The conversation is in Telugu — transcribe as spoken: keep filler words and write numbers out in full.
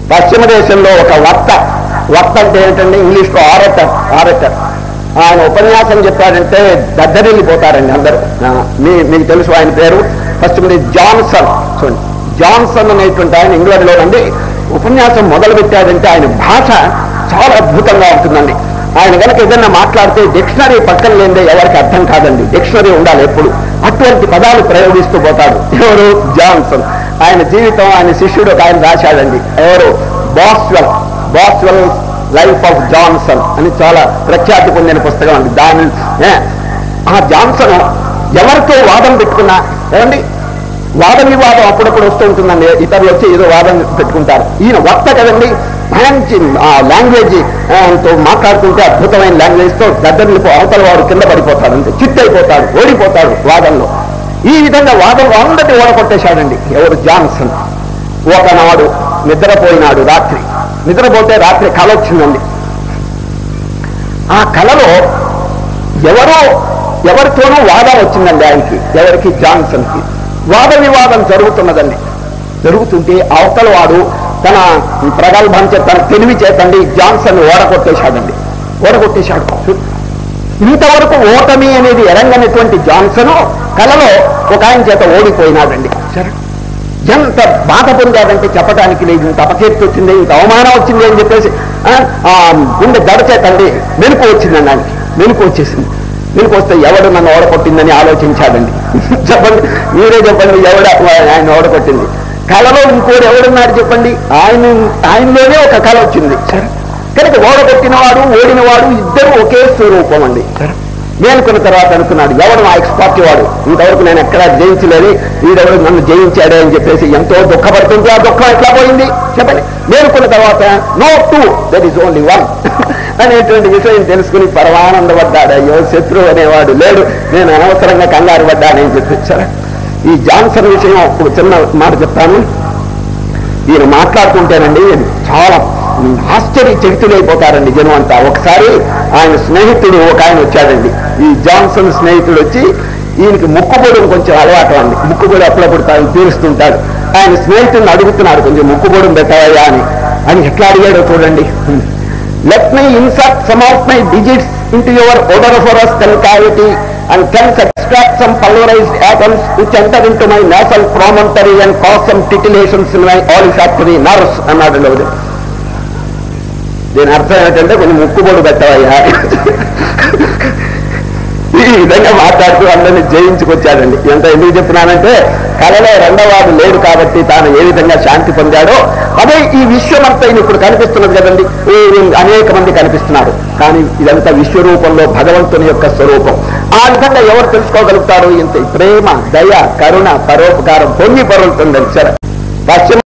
పశ్చిమ దేశంలో ఒక వక్త, వక్త అంటే ఏంటంటే ఇంగ్లీష్లో ఆరటర్, ఆరటర్ ఆయన ఉపన్యాసం చెప్పాడంటే దద్దరిల్లిపోతారండి అందరూ. మీ మీకు తెలుసు ఆయన పేరు, పశ్చిమ జాన్సన్. చూడండి, జాన్సన్ అనేటువంటి ఆయన ఇంగ్లాండ్లో అండి ఉపన్యాసం మొదలు పెట్టాడంటే ఆయన భాష చాలా అద్భుతంగా ఉంటుందండి. ఆయన కనుక ఏదైనా మాట్లాడితే డిక్షనరీ పక్కన లేదే ఎవరికి అర్థం కాదండి, డిక్షనరీ ఉండాలి ఎప్పుడు. అటువంటి పదాలు ప్రయోగిస్తూ పోతాడు. ఎవరు? జాన్సన్. ఆయన జీవితం ఆయన శిష్యుడు ఒక ఆయన రాశాడండి. ఎవరు? Boswell. Boswell life of Johnson అని చాలా ప్రఖ్యాతి పొందిన పుస్తకం అండి. దాని ఆ జాన్సన్ ఎవరితో వాదం పెట్టుకున్నా, ఏమండి వాద వివాదం అప్పుడప్పుడు వస్తూ ఉంటుందండి. ఇతరులు వచ్చి ఏదో వాదం పెట్టుకుంటారు. ఈయన వక్త కదండి, మంచి లాంగ్వేజ్ తో మాట్లాడుతుంటే అద్భుతమైన లాంగ్వేజ్తో దద్దరిల్లిపో అవతల వాడు కింద పడిపోతాడు, అంటే చిట్టయిపోతాడు, ఓడిపోతాడు వాదంలో. ఈ విధంగా వాదంలో అందరినీ ఓడగొట్టేశాడండి. ఎవరు? జాన్సన్. ఒకనాడు నిద్రపోయినాడు. రాత్రి నిద్రపోతే రాత్రి కల వచ్చిందండి. ఆ కలలో ఎవరో ఎవరితోనూ వాదం వచ్చిందండి ఆయనకి. ఎవరికి? జాన్సన్కి. వాద వివాదం జరుగుతున్నదండి. జరుగుతుంటే అవతల వాడు తన ప్రగల్భం చేత, తన తెలివి చేతండి జాన్సన్ ఓడగొట్టేశాడండి. ఓడగొట్టేశాడు. ఇంతవరకు ఓటమి అనేది ఎరంగనటువంటి జాన్సన్ కలలో ఒక ఆయన చేత ఓడిపోయినాడండి. సరే, ఎంత బాధ పొందాడంటే చెప్పడానికి లేదు. ఇంత అపకీర్తి వచ్చింది, ఇంత అవమానం వచ్చింది అని చెప్పేసి గుండె దడచేతండి మెలుపు వచ్చిందండి ఆయనకి. మెలుపు వచ్చేసింది. మెలుపు వస్తే ఎవడు నన్ను ఓడగొట్టిందని ఆలోచించాడండి. చెప్పండి, మీరే చెప్పండి, ఎవడ ఆయన ఓడగొట్టింది? కళలో ఇంకోటి ఎవడున్నాడు చెప్పండి? ఆయన ఆయనలోనే ఒక కళ వచ్చింది. సరే, కనుక ఓడగొట్టినవాడు ఓడినవాడు ఇద్దరు ఒకే స్వరూపం అండి. సరే, మేలుకున్న తర్వాత అనుకున్నాడు, ఎవడు మా ఎక్స్పర్ట్ వాడు, ఇంతవరకు నేను ఎక్కడా జయించలేదు, వీడెవడు నన్ను జయించాడే అని చెప్పేసి ఎంతో దుఃఖపడుతుంది. ఆ దుఃఖం ఎట్లా పోయింది చెప్పండి? మేలుకున్న తర్వాత no two, that is only one అనేటువంటి విషయం తెలుసుకుని పరమానందపడ్డాడు. అయ్యో, శత్రువు అనేవాడు లేడు, నేను అనవసరంగా కంగారు పడ్డానని చెప్పి. సరే, ఈ జాన్సన్ విషయం ఒక చిన్న మాట చెప్తాను. ఈయన మాట్లాడుతుంటేనండి చాలా ఆశ్చర్యచకితులైపోతారండి జనం అంతా. ఒకసారి ఆయన స్నేహితుడు ఒక ఆయన వచ్చాడండి. ఈ జాన్సన్ స్నేహితుడు వచ్చి ఈయనకి ముక్కుబొడును కొంచెం అలవాటు అండి. ముక్కుబొడి అప్పుడప్పుడు తాను తీరుస్తుంటాడు. ఆయన స్నేహితుడిని అడుగుతున్నాడు, కొంచెం ముక్కుబొడును పెట్టవయ్యా అని. ఆయన ఎట్లా అడిగాడో చూడండి. Let me insert some of my digits into your odoriferous cavity and thence extract some pulverized atoms which enter into my nasal promontory and cause some titillations in my olfactory nerves అన్నాడు. దీని అర్థం ఏంటంటే కొంచెం ముక్కుబొడు పెట్టవయ్యా. ఈ విధంగా మాట్లాడుతూ అందరినీ జయించుకొచ్చాడండి. ఎంత ఎందుకు చెప్తున్నానంటే కళలో రెండవవాడు లేడు కాబట్టి తాను ఏ విధంగా శాంతి పొందాడో అదే ఈ విశ్వమంతా ఇప్పుడు కనిపిస్తున్నది కదండి. అనేక మంది కనిపిస్తున్నారు, కానీ ఇదంతా విశ్వరూపంలో భగవంతుని యొక్క స్వరూపం. ఆ విధంగా ఎవరు తెలుసుకోగలుగుతారు? ఇంత ప్రేమ, దయ, కరుణ, పరోపకారం పొంగి పరులుతుందని. సరే, పశ్చిమ